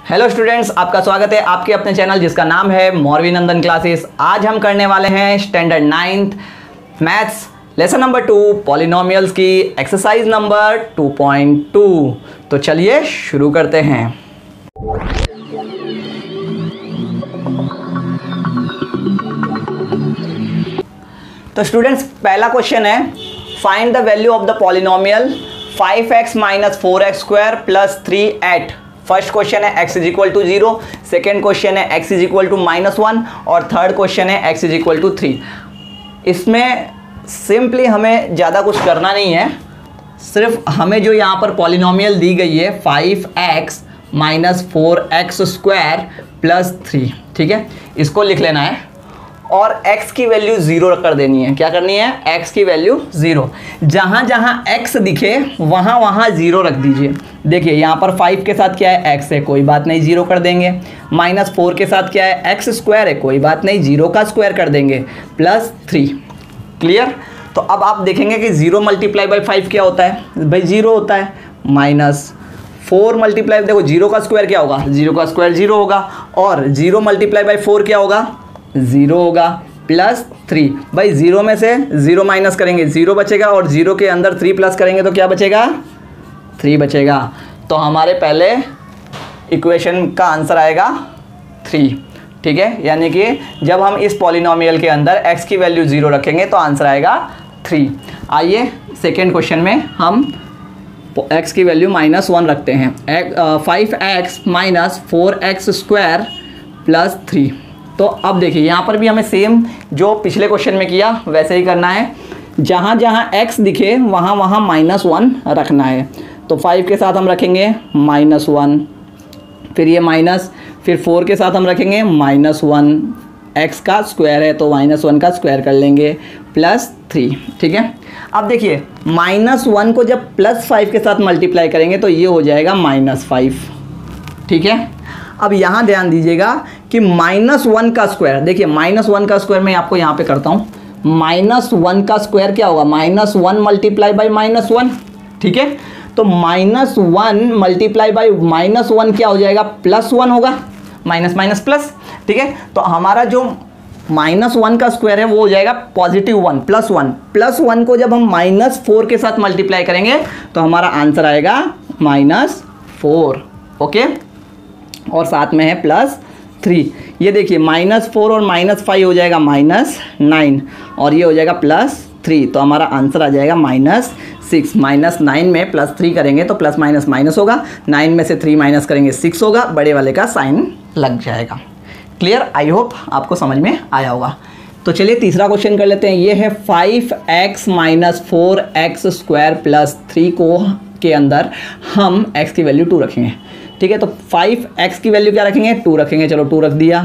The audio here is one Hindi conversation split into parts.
हेलो स्टूडेंट्स, आपका स्वागत है आपके अपने चैनल जिसका नाम है मौरवी नंदन क्लासेस। आज हम करने वाले हैं standard 9th maths lesson number 2 polynomials की एक्सरसाइज नंबर 2.2। तो चलिए शुरू करते हैं। तो स्टूडेंट्स, पहला क्वेश्चन है find the value of the polynomial 5x - 4x square + 3 at. First question है x = 0, सेकेंड क्वेश्चन है x = -1 और थर्ड क्वेश्चन है x = 3। इसमें सिंपली हमें ज़्यादा कुछ करना नहीं है, सिर्फ हमें जो यहाँ पर पॉलिनोमियल दी गई है 5x - 4x स्क्वायर + 3, ठीक है, इसको लिख लेना है और x की वैल्यू 0 कर देनी है। क्या करनी है? x की वैल्यू 0। जहाँ जहाँ x दिखे वहाँ वहाँ 0 रख दीजिए। देखिए यहाँ पर 5 के साथ क्या है? x है, कोई बात नहीं, 0 कर देंगे। -4 के साथ क्या है? x स्क्वायर है, कोई बात नहीं, 0 का स्क्वायर कर देंगे, +3। क्लियर? तो अब आप देखेंगे कि 0 × 5 क्या होता है भाई? 0 होता है। -4 × देखो 0 का स्क्वायर क्या होगा? 0 का स्क्वायर 0 होगा और 0 × 4 क्या होगा? 0 होगा, +3। भाई 0 में से 0 माइनस करेंगे 0 बचेगा और 0 के अंदर 3 प्लस करेंगे तो क्या बचेगा? 3 बचेगा। तो हमारे पहले इक्वेशन का आंसर आएगा 3, ठीक है। यानी कि जब हम इस पॉलिनोमियल के अंदर x की वैल्यू 0 रखेंगे तो आंसर आएगा 3। आइए सेकेंड क्वेश्चन में हम x की वैल्यू -1 रखते हैं। 5x - 4x square + 3। तो अब देखिए यहाँ पर भी हमें सेम जो पिछले क्वेश्चन में किया वैसे ही करना है। जहाँ जहाँ x दिखे वहाँ वहाँ -1 रखना है। तो 5 के साथ हम रखेंगे -1, फिर ये माइनस, फिर 4 के साथ हम रखेंगे -1, x का स्क्वायर है तो -1 का स्क्वायर कर लेंगे, +3, ठीक है। अब देखिए -1 को जब +5 के साथ मल्टीप्लाई करेंगे तो ये हो जाएगा -5, ठीक है। अब यहाँ ध्यान दीजिएगा कि -1 का स्क्वायर, देखिए -1 का स्क्वायर मैं आपको यहाँ पे करता हूँ। -1 का स्क्वायर क्या होगा? -1 × -1, ठीक है। तो -1 × -1 क्या हो जाएगा? +1 होगा, माइनस प्लस, ठीक है। तो हमारा जो -1 का स्क्वायर है वो हो जाएगा +1, +1 को जब हम -4 के साथ मल्टीप्लाई करेंगे तो हमारा आंसर आएगा -4, ओके। और साथ में है +3। ये देखिए -4 और -5 हो जाएगा -9 और ये हो जाएगा +3। तो हमारा आंसर आ जाएगा -6। -9 में +3 करेंगे तो प्लस माइनस होगा, 9 में से 3 माइनस करेंगे 6 होगा, बड़े वाले का साइन लग जाएगा। क्लियर? आई होप आपको समझ में आया होगा। तो चलिए तीसरा क्वेश्चन कर लेते हैं। ये है 5x - 4x स्क्वायर + 3 को के अंदर हम x की वैल्यू 2 रखेंगे, ठीक है। तो 5x की वैल्यू क्या रखेंगे? 2 रखेंगे, चलो 2 रख दिया।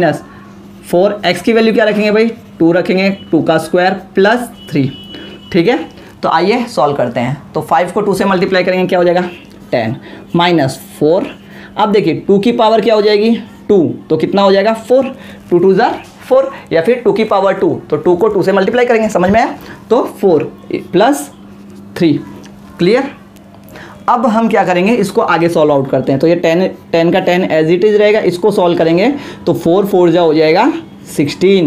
-4x की वैल्यू क्या रखेंगे भाई? 2 रखेंगे, 2 का स्क्वायर +3, ठीक है। तो आइए सॉल्व करते हैं। तो 5 को 2 से मल्टीप्लाई करेंगे, क्या हो जाएगा? 10 -4। अब देखिए 2 की पावर क्या हो जाएगी? 2, तो कितना हो जाएगा? 4, 2 2 ज़ार 4, या फिर 2 की पावर 2, तो 2 को 2 से मल्टीप्लाई करेंगे, समझ में आया? तो 4 + 3। क्लियर? अब हम क्या करेंगे, इसको आगे सॉल्व आउट करते हैं। तो ये 10 का 10 एज इट इज़ रहेगा, इसको सॉल्व करेंगे तो 4 4 जा हो जाएगा 16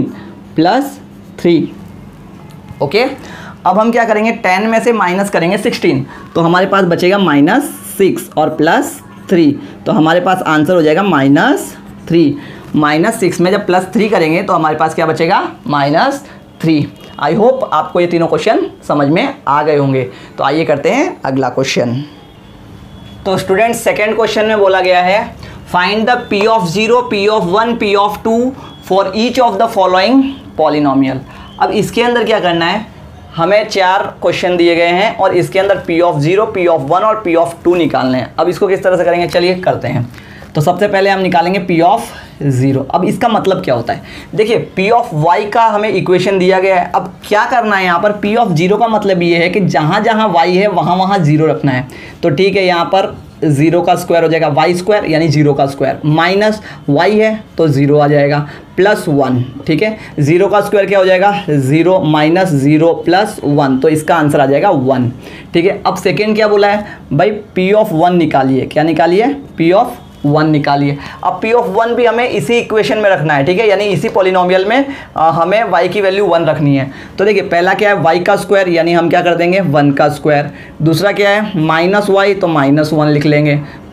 +3, ओके। अब हम क्या करेंगे, 10 में से माइनस करेंगे 16, तो हमारे पास बचेगा -6 और +3, तो हमारे पास आंसर हो जाएगा -3। -6 में जब +3 करेंगे तो हमारे पास क्या बचेगा? -3। आई होप आपको ये तीनों क्वेश्चन समझ में आ गए होंगे। तो आइए करते हैं अगला क्वेश्चन। तो स्टूडेंट्स, सेकेंड क्वेश्चन में बोला गया है find the P of 0, P of 1, P of 2 for each of the following polynomial. अब इसके अंदर क्या करना है, हमें 4 क्वेश्चन दिए गए हैं और इसके अंदर P of 0, P of 1 और P of 2 निकालने हैं। अब इसको किस तरह से करेंगे, चलिए करते हैं। तो सबसे पहले हम निकालेंगे P of 0। अब इसका मतलब क्या होता है? देखिए P of y का हमें इक्वेशन दिया गया है। अब क्या करना है यहाँ पर, P of 0 का मतलब ये है कि जहाँ जहाँ y है वहाँ वहाँ 0 रखना है। तो ठीक है, यहाँ पर 0 का स्क्वायर हो जाएगा y स्क्वायर यानी 0 का स्क्वायर, माइनस y है तो 0 आ जाएगा, +1, ठीक है। 0 का स्क्वायर क्या हो जाएगा? 0 - 0 + 1, तो इसका आंसर आ जाएगा 1, ठीक है। अब सेकेंड क्या बोला है भाई? P of 1 निकालिए। क्या निकालिए? P of 1 निकालिए। अब P ऑफ 1 भी हमें इसी इक्वेशन में रखना है, ठीक है, यानी इसी पॉलिनोमियल में हमें y की वैल्यू 1 रखनी है। तो देखिए पहला क्या है y का स्क्वायर, यानी हम क्या कर देंगे 1 का स्क्वायर। दूसरा क्या है माइनस वाई, तो -1 लिख लेंगे,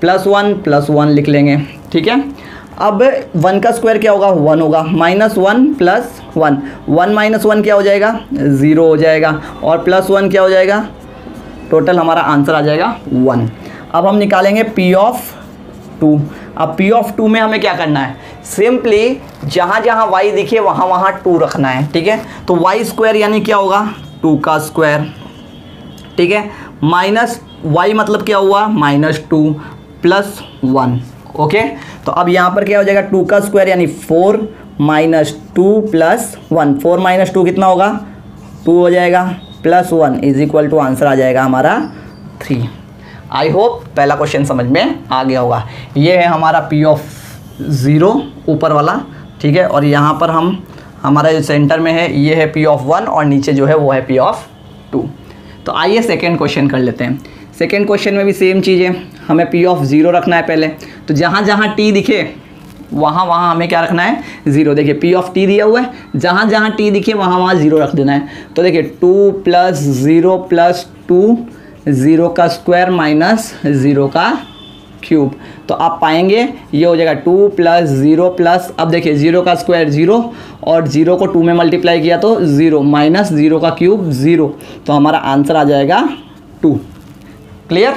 +1 लिख लेंगे, ठीक है। अब 1 का स्क्वायर क्या होगा 1 होगा, -1 + 1, 1 - 1 क्या हो जाएगा 0 हो जाएगा, और +1 क्या हो जाएगा, टोटल हमारा आंसर आ जाएगा 1। अब हम निकालेंगे P ऑफ 2। अब P ऑफ 2 में हमें क्या करना है, सिंपली जहाँ जहाँ y दिखे वहाँ वहाँ 2 रखना है, ठीक है। तो y स्क्वायर यानी क्या होगा 2 का स्क्वायर, ठीक है, माइनस y मतलब क्या हुआ -2 + 1, ओके। तो अब यहाँ पर क्या हो जाएगा 2 का स्क्वायर यानी 4 - 2 + 1, 4 - 2 कितना होगा 2 हो जाएगा, +1 = आंसर आ जाएगा हमारा 3। आई होप पहला क्वेश्चन समझ में आ गया होगा। ये है हमारा P ऑफ 0 ऊपर वाला, ठीक है, और यहाँ पर हम हमारा जो सेंटर में है ये है P ऑफ 1 और नीचे जो है वो है P ऑफ 2। तो आइए सेकेंड क्वेश्चन कर लेते हैं। सेकेंड क्वेश्चन में भी सेम चीज़ है, हमें P ऑफ 0 रखना है पहले। तो जहाँ जहाँ t दिखे वहाँ वहाँ हमें क्या रखना है 0। देखिए P ऑफ t दिया हुआ है, जहाँ जहाँ t दिखे वहाँ वहाँ 0 रख देना है। तो देखिए 2 + 0 + 2, 0 का स्क्वायर -0 का क्यूब। तो आप पाएंगे ये हो जाएगा 2 + 0 + अब देखिए 0 का स्क्वायर 0 और 0 को 2 में मल्टीप्लाई किया तो 0 -0 का क्यूब 0, तो हमारा आंसर आ जाएगा 2। क्लियर।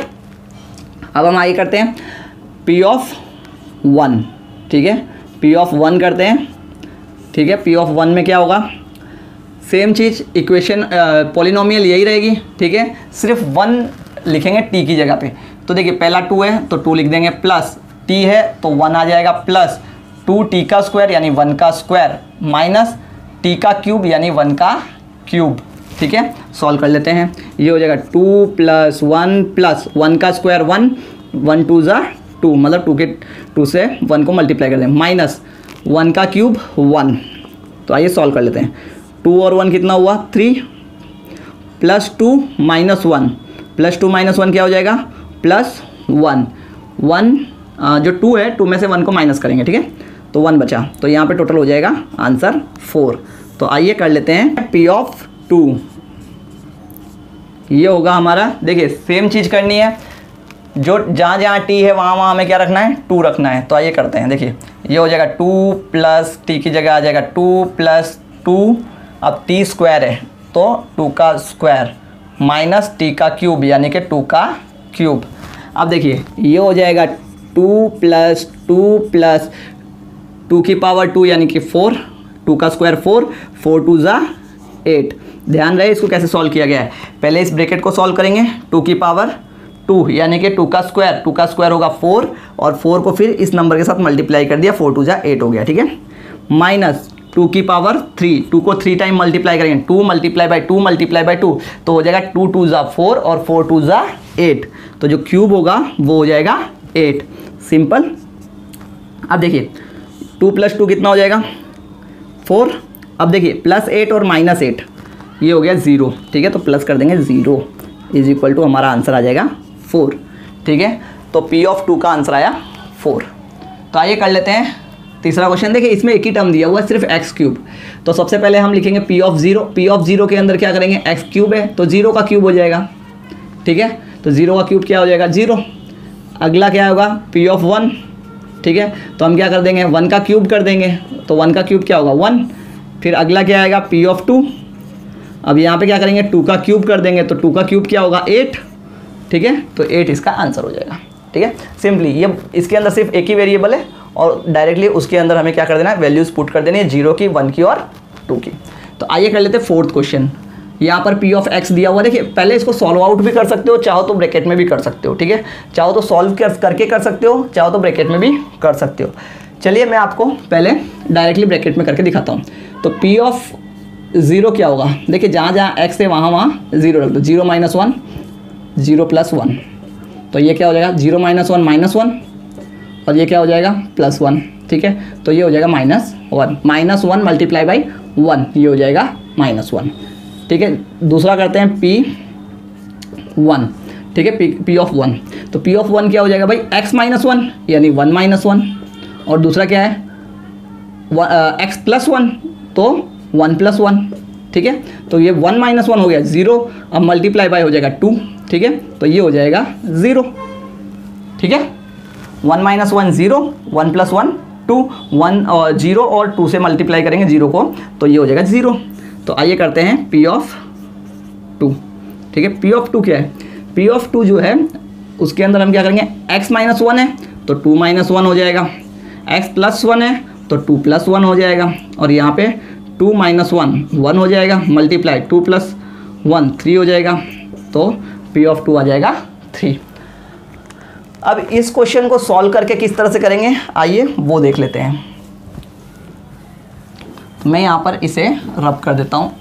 अब हम आगे करते हैं P ऑफ 1, ठीक है, P ऑफ 1 करते हैं, ठीक है। P ऑफ 1 में क्या होगा, सेम चीज़, इक्वेशन पॉलिनोमियल यही रहेगी, ठीक है, सिर्फ 1 लिखेंगे t की जगह पे। तो देखिए पहला 2 है तो 2 लिख देंगे, प्लस t है तो 1 आ जाएगा, प्लस 2t का स्क्वायर यानी 1 का स्क्वायर, माइनस t का क्यूब यानी 1 का क्यूब, ठीक है। सॉल्व कर लेते हैं, ये हो जाएगा 2 + 1 + 1 का स्क्वायर 1, 1 2 ज़ा 2, मतलब 2 के 2 से 1 को मल्टीप्लाई कर दें, माइनस 1 का क्यूब 1। तो आइए सॉल्व कर लेते हैं। 2 और 1 कितना हुआ 3, +2 - 1, +2 - 1 क्या हो जाएगा +1, 1 जो 2 है 2 में से 1 को माइनस करेंगे, ठीक है, तो 1 बचा, तो यहाँ पे टोटल हो जाएगा आंसर 4। तो आइए कर लेते हैं P ऑफ 2, ये होगा हमारा, देखिए सेम चीज़ करनी है, जो जहाँ जहाँ t है वहाँ वहाँ हमें क्या रखना है 2 रखना है। तो आइए करते हैं, देखिए ये हो जाएगा 2 + t की जगह आ जाएगा 2 + 2, अब t स्क्वायर है तो 2 का स्क्वायर माइनस t का क्यूब यानी कि 2 का क्यूब। अब देखिए ये हो जाएगा 2 + 2 + 2 की पावर 2 यानी कि 4, 2 का स्क्वायर 4, 4 2 ज़ा 8। ध्यान रहे इसको कैसे सॉल्व किया गया है, पहले इस ब्रैकेट को सॉल्व करेंगे, 2 की पावर 2 यानी कि 2 का स्क्वायर होगा 4, और 4 को फिर इस नंबर के साथ मल्टीप्लाई कर दिया, 4 2 ज़ा 8 हो गया, ठीक है, माइनस 2 की पावर 3, 2 को 3 टाइम मल्टीप्लाई करेंगे, 2 × 2 × 2 तो हो जाएगा 2 2 ज़ा 4 और 4 2 ज़ा 8, तो जो क्यूब होगा वो हो जाएगा 8, सिंपल। अब देखिए 2 + 2 कितना हो जाएगा 4, अब देखिए +8 और -8 ये हो गया 0, ठीक है, तो प्लस कर देंगे 0 = हमारा आंसर आ जाएगा 4, ठीक है। तो P ऑफ 2 का आंसर आया 4। तो आइए कर लेते हैं तीसरा क्वेश्चन। देखिए इसमें एक ही टर्म दिया हुआ है सिर्फ x³, तो सबसे पहले हम लिखेंगे P ऑफ 0। P ऑफ 0 के अंदर क्या करेंगे x³ है तो 0 का क्यूब हो जाएगा, ठीक है, तो 0 का क्यूब क्या हो जाएगा 0। अगला क्या होगा P ऑफ 1, ठीक है, तो हम क्या कर देंगे 1 का क्यूब कर देंगे, तो 1 का क्यूब क्या होगा 1। फिर अगला क्या आएगा P ऑफ 2, अब यहाँ पे क्या करेंगे 2 का क्यूब कर देंगे, तो 2 का क्यूब क्या होगा 8, ठीक है, तो 8 इसका आंसर हो जाएगा, ठीक है। सिंपली ये इसके अंदर सिर्फ एक ही वेरिएबल है और डायरेक्टली उसके अंदर हमें क्या कर देना है वैल्यूज़ पुट कर देनी है, 0 की, 1 की और 2 की। तो आइए कर लेते हैं फोर्थ क्वेश्चन। यहाँ पर P ऑफ x दिया हुआ, देखिए पहले इसको सॉल्व आउट भी कर सकते हो, चाहो तो ब्रैकेट में भी कर सकते हो, ठीक है, चाहो तो सॉल्व करके कर सकते हो, चाहो तो ब्रैकेट में भी कर सकते हो। चलिए मैं आपको पहले डायरेक्टली ब्रैकेट में करके दिखाता हूँ। तो P ऑफ 0 क्या होगा, देखिए जहाँ जहाँ x है वहाँ वहाँ 0 रख दो, 0 - 1 0 + 1, तो ये क्या हो जाएगा 0 - 1 -1, और ये क्या हो जाएगा +1, ठीक है, तो ये हो जाएगा -1, -1 × 1 ये हो जाएगा -1, ठीक है। दूसरा करते हैं P1, ठीक है, पी ऑफ 1। तो पी ऑफ 1 क्या हो जाएगा भाई, x माइनस 1 यानी 1 माइनस 1, और दूसरा क्या है x प्लस 1 तो 1 प्लस 1, ठीक है। तो ये 1 माइनस 1 हो गया 0, अब मल्टीप्लाई बाय हो जाएगा 2, ठीक है। तो ये हो जाएगा 0, ठीक है। 1 माइनस 1 0, 1 प्लस 1 2, 1 और 0 और 2 से मल्टीप्लाई करेंगे 0 को, तो ये हो जाएगा 0। तो आइए करते हैं पी ऑफ 2, ठीक है। पी ऑफ 2 क्या है, पी ऑफ 2 जो है उसके अंदर हम क्या करेंगे, x माइनस 1 है तो 2 माइनस 1 हो जाएगा, x प्लस 1 है तो 2 प्लस 1 हो जाएगा, और यहाँ पे 2 माइनस 1 1 हो जाएगा, मल्टीप्लाई 2 प्लस 1 3 हो जाएगा, तो पी ऑफ 2 आ जाएगा 3। अब इस क्वेश्चन को सॉल्व करके किस तरह से करेंगे आइए वो देख लेते हैं। तो मैं यहाँ पर इसे रब कर देता हूँ।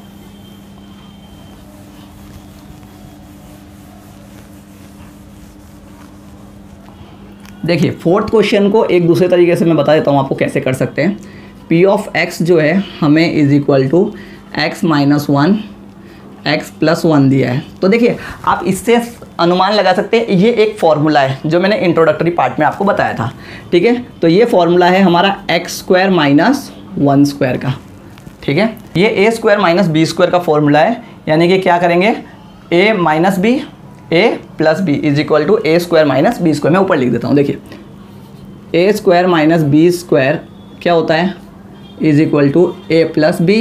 देखिए फोर्थ क्वेश्चन को एक दूसरे तरीके से मैं बता देता हूँ आपको कैसे कर सकते हैं। पी ऑफ एक्स जो है हमें is equal to x minus 1 x plus 1 दिया है। तो देखिए आप इससे अनुमान लगा सकते हैं, ये एक फॉर्मूला है जो मैंने इंट्रोडक्टरी पार्ट में आपको बताया था, ठीक है। तो ये फॉर्मूला है हमारा एक्स स्क्वायर माइनस 1 स्क्वायर का, ठीक है। ये a square minus b square का फॉर्मूला है, यानी कि क्या करेंगे a minus b a plus b is equal to a square minus b square. मैं ऊपर लिख देता हूँ, देखिए a square minus b square क्या होता है is equal to a plus b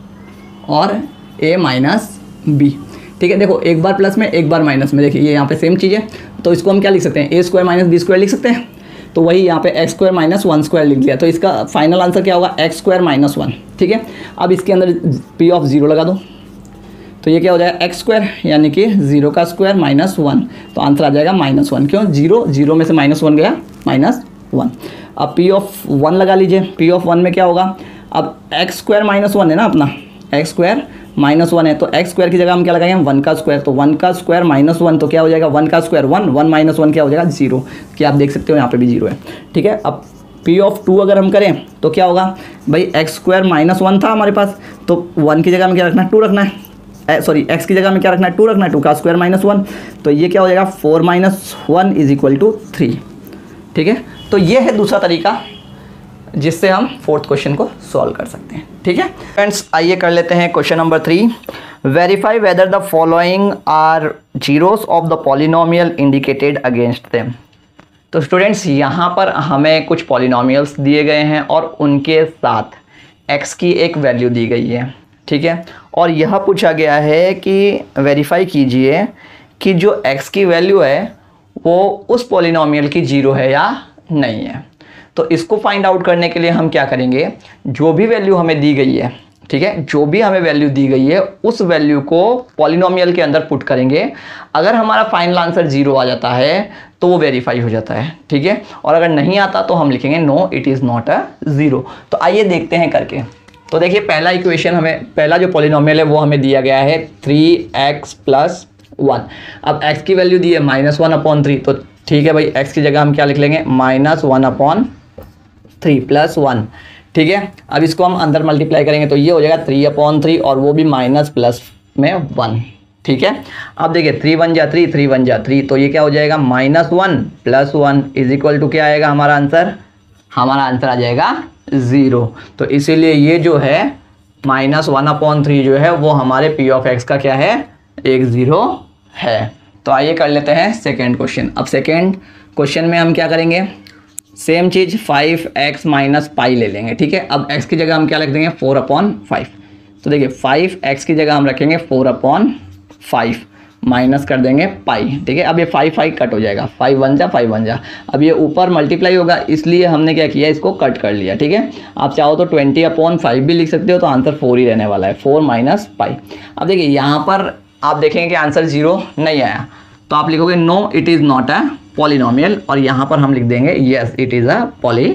और ए माइनस बी, ठीक है। देखो एक बार प्लस में एक बार माइनस में, देखिए ये यहाँ पे सेम चीज़ है, तो इसको हम क्या लिख सकते हैं a square minus b square लिख सकते हैं। तो वही यहाँ पे एक्स स्क्वायर माइनस 1 स्क्वायर लिख दिया, तो इसका फाइनल आंसर क्या होगा एक्स स्क्वायर माइनस 1, ठीक है। अब इसके अंदर पी ऑफ 0 लगा दो, तो ये क्या हो जाएगा एक्स स्क्वायर यानी कि 0 का स्क्वायर माइनस 1, तो आंसर आ जाएगा -1। क्यों 0 0 में से -1 गया -1। अब पी ऑफ 1 लगा लीजिए, पी ऑफ 1 में क्या होगा, अब एक्स स्क्वायर माइनस 1 है ना अपना, एक्स स्क्वायर माइनस 1 है, तो एक्स स्क्वायर की जगह हम क्या लगाएंगे 1 का स्क्वायर, तो 1 का स्क्वायर माइनस 1 तो क्या हो जाएगा 1 का स्क्वायर 1, 1 माइनस 1 क्या हो जाएगा 0, कि आप देख सकते हो यहाँ पे भी 0 है, ठीक है। अब पी ऑफ 2 अगर हम करें तो क्या होगा भाई एक्स स्क्वायर माइनस 1 था हमारे पास, तो 1 की जगह में क्या रखना है 2 रखना है, सॉरी एक्स की जगह में क्या रखना है 2 रखना है, 2 का स्क्वायर माइनस 1, तो ये क्या हो जाएगा 4 माइनस 1 इज इक्वल टू 3, ठीक है। तो ये है दूसरा तरीका जिससे हम फोर्थ क्वेश्चन को सॉल्व कर सकते हैं, ठीक है। फ्रेंड्स आइए कर लेते हैं question number 3। Verify whether the following are zeros of the polynomial indicated against them. तो स्टूडेंट्स यहाँ पर हमें कुछ पॉलिनोमियल्स दिए गए हैं और उनके साथ x की एक वैल्यू दी गई है, ठीक है। और यह पूछा गया है कि वेरीफाई कीजिए कि जो x की वैल्यू है वो उस पॉलिनोमियल की 0 है या नहीं है। तो इसको फाइंड आउट करने के लिए हम क्या करेंगे, जो भी वैल्यू हमें दी गई है, ठीक है, जो भी हमें वैल्यू दी गई है उस वैल्यू को पॉलिनोमियल के अंदर पुट करेंगे। अगर हमारा फाइनल आंसर 0 आ जाता है तो वो वेरीफाई हो जाता है, ठीक है। और अगर नहीं आता तो हम लिखेंगे no it is not a 0। तो आइए देखते हैं करके। तो देखिए पहला इक्वेशन हमें, पहला जो पॉलिनोमियल है वो हमें दिया गया है 3x प्लस 1। अब x की वैल्यू दी है -1/3, तो ठीक है भाई x की जगह हम क्या लिख लेंगे -1/3 प्लस 1, ठीक है। अब इसको हम अंदर मल्टीप्लाई करेंगे तो ये हो जाएगा 3/3 और वो भी माइनस प्लस में 1, ठीक है। अब देखिए 3 1 जा 3, 3 1 जा 3, तो ये क्या हो जाएगा -1 प्लस 1 इज इक्वल टू क्या आएगा हमारा आंसर, हमारा आंसर आ जाएगा 0। तो इसीलिए ये जो है -1/3 जो है वो हमारे पी ऑफ एक्स का क्या है, एक 0 है। तो आइए कर लेते हैं सेकेंड क्वेश्चन। अब सेकेंड क्वेश्चन में हम क्या करेंगे, सेम चीज़ 5x माइनस पाई ले लेंगे, ठीक है। अब x की जगह हम क्या लिख देंगे 4/5। तो देखिए 5x की जगह हम रखेंगे 4/5 माइनस कर देंगे पाई, ठीक है। अब ये 5 कट हो जाएगा, 5 1 जा 5 1 जा। अब ये ऊपर मल्टीप्लाई होगा इसलिए हमने क्या किया, इसको कट कर लिया, ठीक है। आप चाहो तो 20/5 भी लिख सकते हो, तो आंसर 4 ही रहने वाला है, 4 माइनस पाई। अब देखिए यहाँ पर आप देखेंगे कि आंसर 0 नहीं आया, तो आप लिखोगे no it is not a polynomial, और यहाँ पर हम लिख देंगे यस इट इज़ अ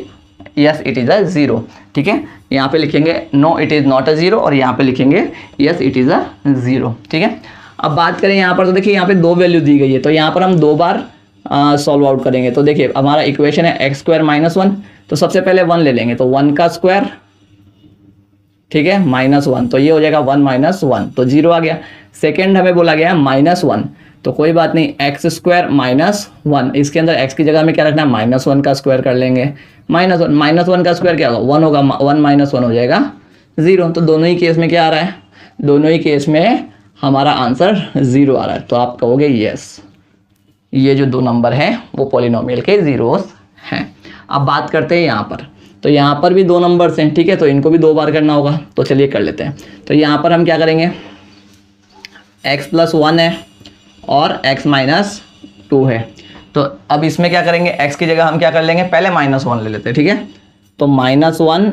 0, ठीक है। यहाँ पे लिखेंगे no it is not a 0 और यहाँ पे लिखेंगे यस इट इज़ अ 0, ठीक है। अब बात करें यहाँ पर, तो देखिए यहाँ पे 2 वैल्यू दी गई है, तो यहाँ पर हम 2 बार सॉल्व आउट करेंगे। तो देखिए हमारा इक्वेशन है एक्स स्क्वायर माइनस 1, तो सबसे पहले 1 ले लेंगे, तो 1 का स्क्वायर, ठीक है, -1, तो ये हो जाएगा 1 - 1, तो 0 आ गया। सेकेंड हमें बोला गया है -1, तो कोई बात नहीं, एक्स स्क्वायर माइनस 1, इसके अंदर एक्स की जगह में क्या रखना है, -1 का स्क्वायर कर लेंगे। -1 का स्क्वायर क्या होगा, 1 होगा, 1 - 1 हो जाएगा 0। तो दोनों ही केस में क्या आ रहा है, दोनों ही केस में हमारा आंसर 0 आ रहा है। तो आप कहोगे यस, ये जो दो नंबर हैं वो पॉलिनोमियल के ज़ीरोस हैं। अब बात करते हैं यहाँ पर, तो यहाँ पर भी दो नंबर्स हैं, ठीक है, तो इनको भी 2 बार करना होगा। तो चलिए कर लेते हैं। तो यहाँ पर हम क्या करेंगे, x + 1 है और x - 2 है। तो अब इसमें क्या करेंगे, x की जगह हम क्या कर लेंगे, पहले -1 ले लेते हैं, ठीक है। तो -1 + 1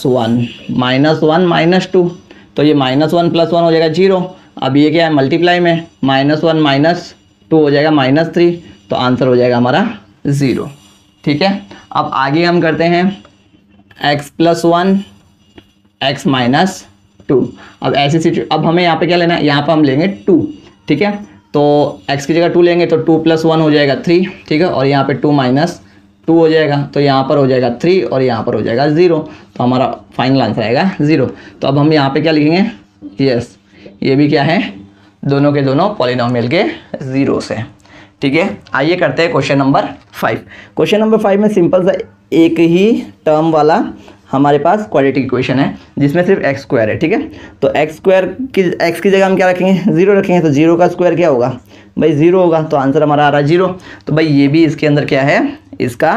-1 - 2, तो ये -1 + 1 हो जाएगा 0। अब ये क्या है, मल्टीप्लाई में, -1 - 2 हो जाएगा -3, तो आंसर हो जाएगा हमारा 0, ठीक है। अब आगे हम करते हैं x + 1 x - 2। अब ऐसी सिचुएशन, अब हमें यहाँ पे क्या लेना है, यहाँ पर हम लेंगे 2, ठीक है। तो x की जगह 2 लेंगे तो 2 + 1 हो जाएगा 3, ठीक है, और यहाँ पे 2 - 2 हो जाएगा, तो यहाँ पर हो जाएगा 3 और यहाँ पर हो जाएगा 0। तो हमारा फाइनल आंसर आएगा 0। तो अब हम यहाँ पे क्या लिखेंगे, यस, ये भी क्या है, दोनों के दोनों पॉलिनोमियल के ज़ीरोस हैं, ठीक है। आइए करते हैं क्वेश्चन नंबर 5। क्वेश्चन नंबर 5 में सिंपल सा एक ही टर्म वाला हमारे पास क्वाड्रेटिक इक्वेशन है जिसमें सिर्फ एक्स स्क्वायर है, ठीक है। तो एक्स स्क्वायर की एक्स की जगह हम क्या रखेंगे, 0 रखेंगे। तो 0 का स्क्वायर क्या होगा भाई, 0 होगा, तो आंसर हमारा आ रहा है 0। तो भाई ये भी इसके अंदर क्या है, इसका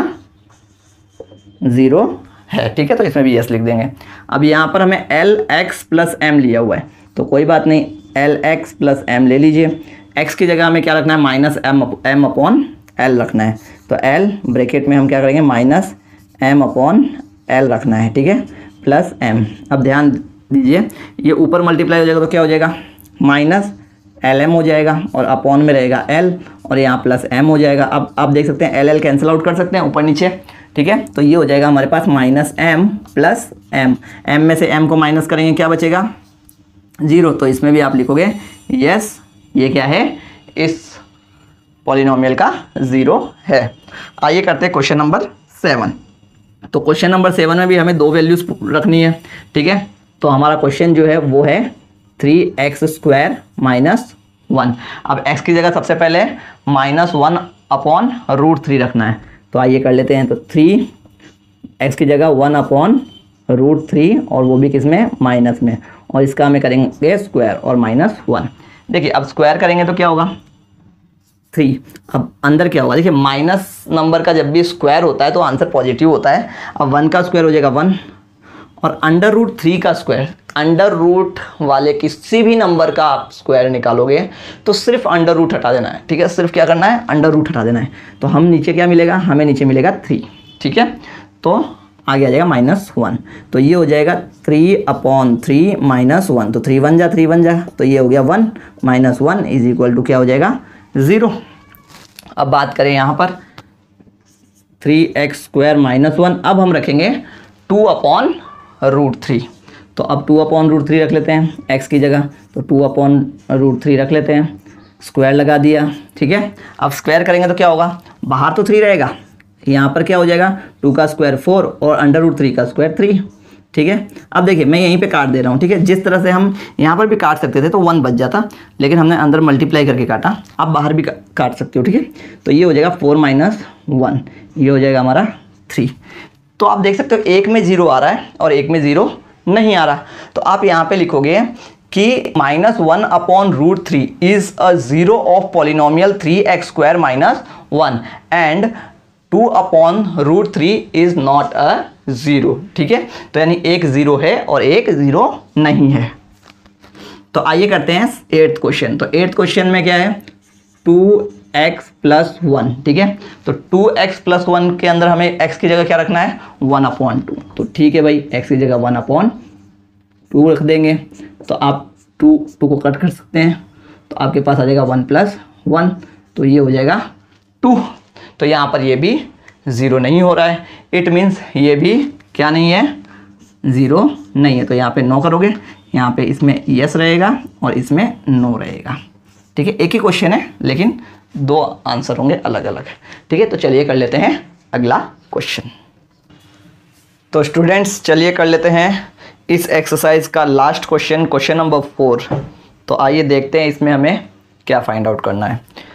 0 है, ठीक है। तो इसमें भी यस लिख देंगे। अब यहाँ पर हमें LX + M लिया हुआ है, तो कोई बात नहीं, LX + M ले लीजिए। x की जगह हमें क्या रखना है, -m/L रखना है। तो L ब्रैकेट में हम क्या करेंगे, -m/L रखना है, ठीक है, प्लस m। अब ध्यान दीजिए, ये ऊपर मल्टीप्लाई हो जाएगा तो क्या हो जाएगा, -LM हो जाएगा और अपॉन में रहेगा L और यहाँ +M हो जाएगा। अब आप देख सकते हैं LL कैंसिल आउट कर सकते हैं ऊपर नीचे, ठीक है। तो ये हो जाएगा हमारे पास -m + m। m में से m को माइनस करेंगे, क्या बचेगा, 0। तो इसमें भी आप लिखोगे यस, ये क्या है, इस पॉलिनोमियल का 0 है। आइए करते हैं क्वेश्चन नंबर 7। तो क्वेश्चन नंबर 7 में भी हमें 2 वैल्यूज़ रखनी है, ठीक है। तो हमारा क्वेश्चन जो है वो है 3x² - 1। अब x की जगह सबसे पहले -1/√3 रखना है। तो आइए कर लेते हैं। तो 3x की जगह 1/√3 और वो भी किस में, माइनस में, और इसका हमें करेंगे स्क्वायर और -1। देखिए अब स्क्वायर करेंगे तो क्या होगा, 3। अब अंदर क्या होगा, देखिए माइनस नंबर का जब भी स्क्वायर होता है तो आंसर पॉजिटिव होता है। अब 1 का स्क्वायर हो जाएगा 1 और √3 का स्क्वायर, अंडर रूट वाले किसी भी नंबर का आप स्क्वायर निकालोगे तो सिर्फ अंडर रूट हटा देना है, ठीक है, सिर्फ क्या करना है, अंडर रूट हटा देना है। तो हम नीचे क्या मिलेगा, हमें नीचे मिलेगा 3, ठीक है। तो आगे आ जाएगा -1, तो ये हो जाएगा 3/3 - 1। तो 3 1 जा 3 1 जा, तो ये हो गया 1 - 1 = क्या हो जाएगा, 0। अब बात करें यहाँ पर 3x² - 1, अब हम रखेंगे 2/√3। तो अब 2/√3 रख लेते हैं x की जगह, तो 2/√3 रख लेते हैं, स्क्वायर लगा दिया, ठीक है। अब स्क्वायर करेंगे तो क्या होगा, बाहर तो 3 रहेगा, यहाँ पर क्या हो जाएगा, 2 का स्क्वायर 4 और √3 का स्क्वायर 3, ठीक है। अब देखिए मैं यहीं पे काट दे रहा हूँ, ठीक है। जिस तरह से हम यहाँ पर भी काट सकते थे तो 1 बच जाता, लेकिन हमने अंदर मल्टीप्लाई करके काटा। आप बाहर भी काट सकते हो, ठीक है। तो ये हो जाएगा 4 - 1, ये हो जाएगा हमारा 3। तो आप देख सकते हो एक में 0 आ रहा है और एक में 0 नहीं आ रहा। तो आप यहाँ पे लिखोगे कि -1/√3 is a 0 of polynomial 3x² - 1 and 2/√3 is not a 0, ठीक है। तो यानी एक 0 है और एक 0 नहीं है। तो आइए करते हैं 8th क्वेश्चन। तो 8th क्वेश्चन में क्या है, 2x + 1, ठीक है। तो 2x + 1 के अंदर हमें x की जगह क्या रखना है, 1/2। तो ठीक है भाई, x की जगह 1/2 रख देंगे। तो आप 2 को कट कर सकते हैं, तो आपके पास आ जाएगा 1 + 1, तो ये हो जाएगा 2। तो यहाँ पर ये भी 0 नहीं हो रहा है, इट मीन्स ये भी क्या नहीं है, 0 नहीं है। तो यहाँ पे नो करोगे, यहाँ पे इसमें यस रहेगा और इसमें नो रहेगा, ठीक है। एक ही क्वेश्चन है लेकिन 2 आंसर होंगे अलग अलग, ठीक है। तो चलिए कर लेते हैं अगला क्वेश्चन। तो स्टूडेंट्स चलिए कर लेते हैं इस एक्सरसाइज का लास्ट क्वेश्चन, क्वेश्चन नंबर 4। तो आइए देखते हैं इसमें हमें क्या फाइंड आउट करना है।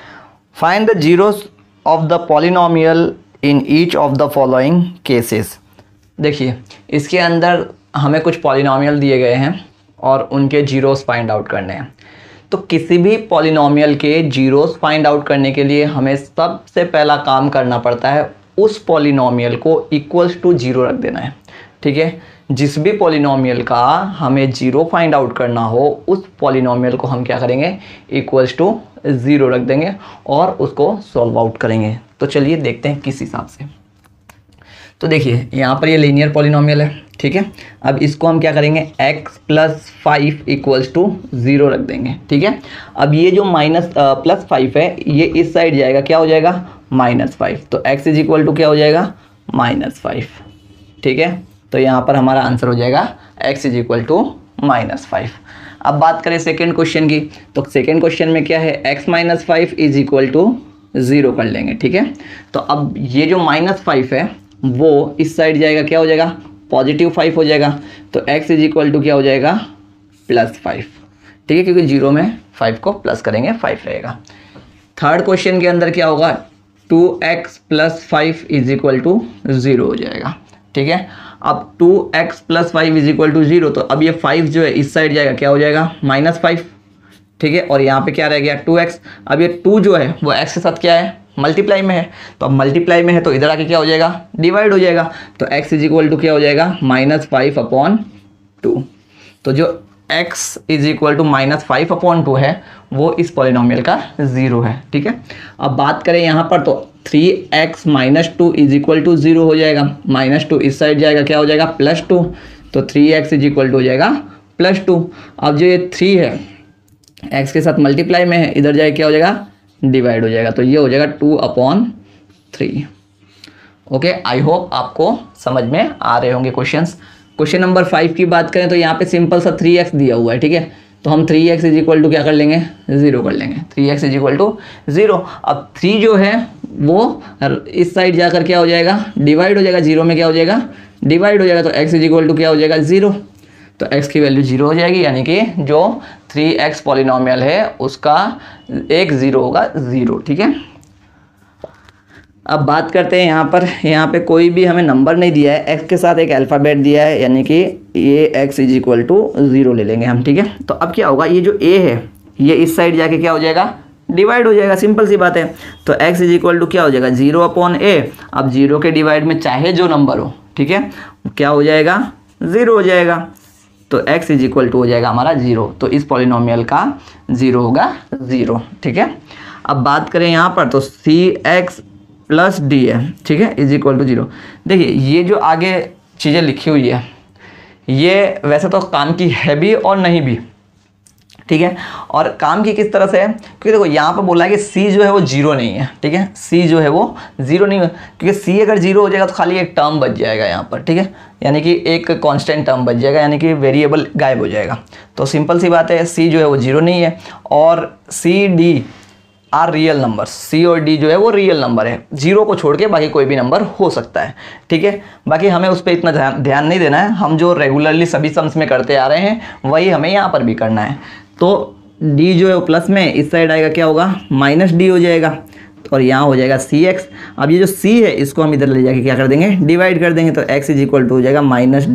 Find the zeros of the polynomial in each of the following cases. देखिए इसके अंदर हमें कुछ पॉलिनोमियल दिए गए हैं और उनके जीरोस फाइंड आउट करने हैं। तो किसी भी पॉलिनोमियल के जीरोस फाइंड आउट करने के लिए हमें सबसे पहला काम करना पड़ता है उस पॉलिनोमियल को इक्वल्स टू जीरो रख देना है। ठीक है, जिस भी पॉलिनोमियल का हमें जीरो फाइंड आउट करना हो उस पॉलिनोमियल को हम क्या करेंगे, इक्वल्स टू ज़ीरो रख देंगे और उसको सॉल्व आउट करेंगे। तो चलिए देखते हैं किस हिसाब से। तो देखिए यहाँ पर ये लीनियर पॉलिनोमियल है। ठीक है, अब इसको हम क्या करेंगे, x + 5 इक्वल्स टू 0 रख देंगे। ठीक है, अब ये जो +5 है ये इस साइड जाएगा, क्या हो जाएगा, -5। तो x = क्या हो जाएगा, -5। ठीक है, तो यहाँ पर हमारा आंसर हो जाएगा x = -5। अब बात करें सेकेंड क्वेश्चन की, तो सेकेंड क्वेश्चन में क्या है, x - 5 = 0 कर लेंगे। ठीक है, तो अब ये जो -5 है वो इस साइड जाएगा, क्या हो जाएगा, +5 हो जाएगा। तो x = क्या हो जाएगा, +5। ठीक है, क्योंकि 0 में 5 को प्लस करेंगे 5 रहेगा। थर्ड क्वेश्चन के अंदर क्या होगा, 2x + 5 = 0 हो जाएगा। ठीक है, अब 2x + 5 = 0, तो अब ये 5 जो है इस साइड जाएगा, क्या हो जाएगा, -5। ठीक है, और यहाँ पे क्या रह गया, 2x। अब ये 2 जो है वो x के साथ क्या है, मल्टीप्लाई में है। तो अब मल्टीप्लाई में है तो इधर आके क्या हो जाएगा, डिवाइड हो जाएगा। तो x = क्या हो जाएगा, -5/2। तो जो x = -5/2 है वो इस पॉलिनोमियल का 0 है। ठीक है, अब बात करें यहाँ पर तो 3x - 2 = 0 हो जाएगा। -2 इस साइड जाएगा, क्या हो जाएगा, +2। तो 3x = हो जाएगा +2। अब जो ये 3 है x के साथ मल्टीप्लाई में है, इधर जाए क्या हो जाएगा, डिवाइड हो जाएगा। तो ये हो जाएगा 2/3। ओके, आई होप आपको समझ में आ रहे होंगे क्वेश्चंस। क्वेश्चन नंबर 5 की बात करें तो यहाँ पे सिंपल सा 3x दिया हुआ है। ठीक है, तो हम 3x = क्या कर लेंगे, 0 कर लेंगे। 3x = 0। अब 3 जो है वो इस साइड जाकर क्या हो जाएगा, डिवाइड हो जाएगा। 0 में क्या हो जाएगा, डिवाइड हो जाएगा। तो x = क्या हो जाएगा, 0। तो x की वैल्यू 0 हो जाएगी, यानी कि जो 3x पॉलिनोमियल है उसका एक 0 होगा, 0। ठीक है, अब बात करते हैं यहाँ पे कोई भी हमें नंबर नहीं दिया है, x के साथ एक अल्फ़ाबेट दिया है, यानी कि ये x = 0 ले लेंगे हम। ठीक है, तो अब क्या होगा, ये जो a है ये इस साइड जाके क्या हो जाएगा, डिवाइड हो जाएगा। सिंपल सी बात है। तो x = क्या हो जाएगा, 0/a। अब 0 के डिवाइड में चाहे जो नंबर हो, ठीक है, क्या हो जाएगा, 0 हो जाएगा। तो x = हो जाएगा हमारा 0। तो इस पॉलिनोमियल का 0 होगा 0। ठीक है, अब बात करें यहाँ पर तो cx + d है। ठीक है, = 0। देखिए ये जो आगे चीज़ें लिखी हुई है ये वैसे तो काम की है भी और नहीं भी। ठीक है, और काम की किस तरह से है, क्योंकि देखो यहाँ पर बोला है कि c जो है वो 0 नहीं है। ठीक है, c जो है वो 0 नहीं है, क्योंकि c अगर 0 हो जाएगा तो खाली एक टर्म बच जाएगा यहाँ पर। ठीक है, यानी कि एक कांस्टेंट टर्म बच जाएगा, यानी कि वेरिएबल गायब हो जाएगा। तो सिंपल सी बात है, c जो है वो 0 नहीं है और c d are real number. c और d जो है वो रियल नंबर है, 0 को छोड़ के बाकी कोई भी नंबर हो सकता है। ठीक है, बाकी हमें उस पर इतना ध्यान नहीं देना है। हम जो रेगुलरली सभी सम्स में करते आ रहे हैं वही हमें यहाँ पर भी करना है। तो d जो है वो प्लस में इस साइड आएगा, क्या होगा, -d हो जाएगा और यहाँ हो जाएगा cx। अब ये जो c है इसको हम इधर ले जाके क्या कर देंगे, डिवाइड कर देंगे। तो x = हो जाएगा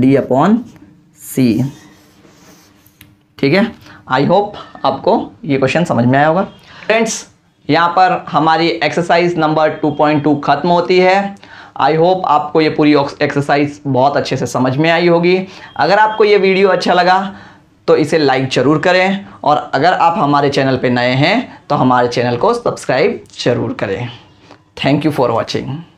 -d/c। ठीक है, आई होप आपको ये क्वेश्चन समझ में आया होगा। फ्रेंड्स, यहाँ पर हमारी एक्सरसाइज नंबर 2.2 खत्म होती है। आई होप आपको ये पूरी एक्सरसाइज बहुत अच्छे से समझ में आई होगी। अगर आपको ये वीडियो अच्छा लगा तो इसे लाइक ज़रूर करें और अगर आप हमारे चैनल पे नए हैं तो हमारे चैनल को सब्सक्राइब ज़रूर करें। Thank you for watching.